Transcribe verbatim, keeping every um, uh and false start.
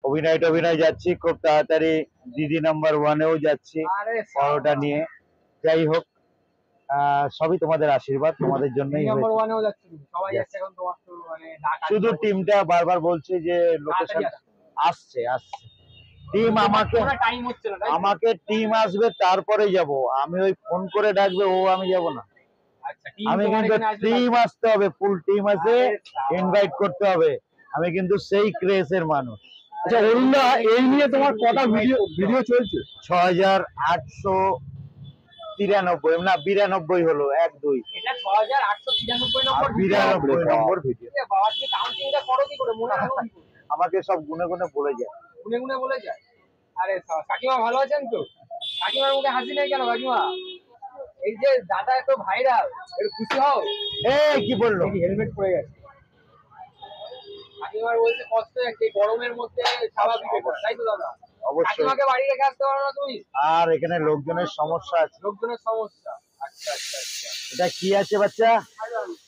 অভিনয় টভিনয় যাচ্ছি খুব তাড়াতাড়ি, দিদি নাম্বার ওয়ানেও যাচ্ছি পরোটা নিয়ে। যাই হোক, আহ সবই তোমাদের আশীর্বাদ, তোমাদের জন্যই শুধু টিমটা বারবার বলছে যে লোকেশন আসছে আসছে টিম আমাকে আমাকে টিম আসবে তারপরে যাব, আমি ওই ফোন করে ডাকবে ও আমি যাব না। আমি কিন্তু টিম আসতে হবে, ফুল টিম আছে, ইনভাইট করতে হবে। আমি কিন্তু সেই ক্রেজের মানুষ। আচ্ছা অরুণদা, এই নিয়ে তোমার কটা ভিডিও ভিডিও চলছে? ছ হাজার আটশো তিরানব্বই না বিরানব্বই হলো, এক দুই বিরানব্বই নম্বর ভিডিও। আমাকে সব গুনে গুনে বলে যায় গুনে গুনে বলে যায়। আরে কাকিমা ভালো আছেন তো? কাকিমার মুখে হাসি নেই কেন কাকিমা? এই যে দাদা এত ভাইরাল, একটু খুশি হও। এই কি বললো? হেলমেট পরে গেছে। কাকিমার বলছে কষ্ট হচ্ছে গরমের মধ্যে স্বাভাবিক, তাই তো দাদা? অবশ্যই। কাকিমাকে বাড়ি রেখে আসতে পারো না তুমি? আর এখানে লোকজনের সমস্যা আছে। লোকজনের সমস্যা, আচ্ছা আচ্ছা আচ্ছা। এটা কি আছে বাচ্চা?